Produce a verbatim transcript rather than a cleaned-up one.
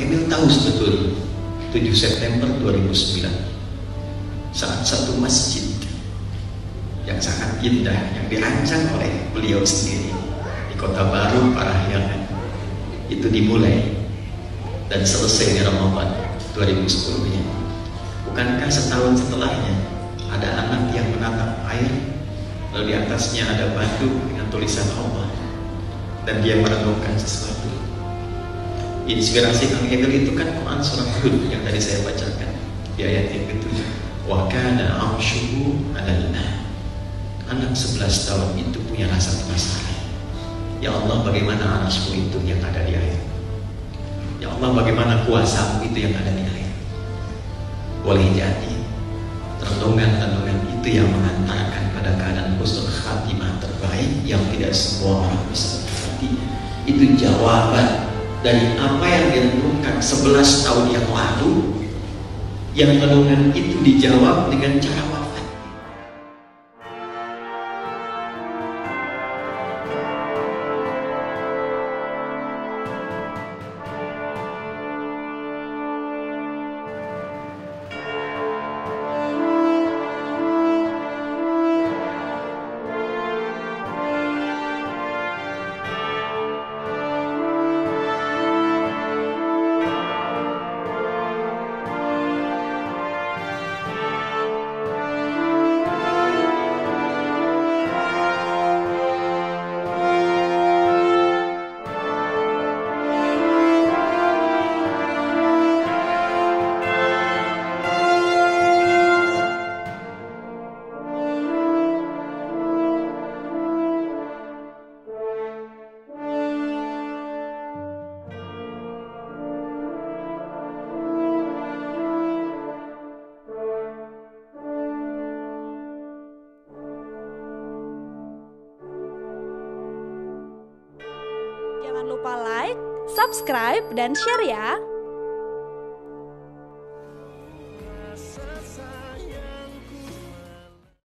Emil tahu sebetulnya tujuh September dua ribu sembilan saat satu masjid yang sangat indah yang dirancang oleh beliau sendiri di Kota Baru Parahyangan itu dimulai dan selesai di Ramadan dua ribu sepuluh ini. Bukankah setahun setelahnya ada anak yang menatap air, lalu di atasnya ada batu dengan tulisan Allah dan dia merenungkan sesuatu. Inspirasi Kang Emil itu kan Quran surah Hud yang tadi saya bacakan di ayat yang ketujuh. Wa kana 'arshuhu 'alal ma'. Anak sebelas tahun itu punya rasa penasaran. Ya Allah, bagaimana arasmu itu yang ada di air? Ya Allah, bagaimana kuasamu itu yang ada di air? Boleh jadi renungan-renungan itu yang mengantarkan pada keadaan husnul khatimah terbaik yang tidak semua orang bisa mengerti. Itu jawaban dari apa yang direnungkan sebelas tahun yang lalu, yang renungan itu dijawab dengan cara wafat. Jangan lupa like, subscribe, dan share ya!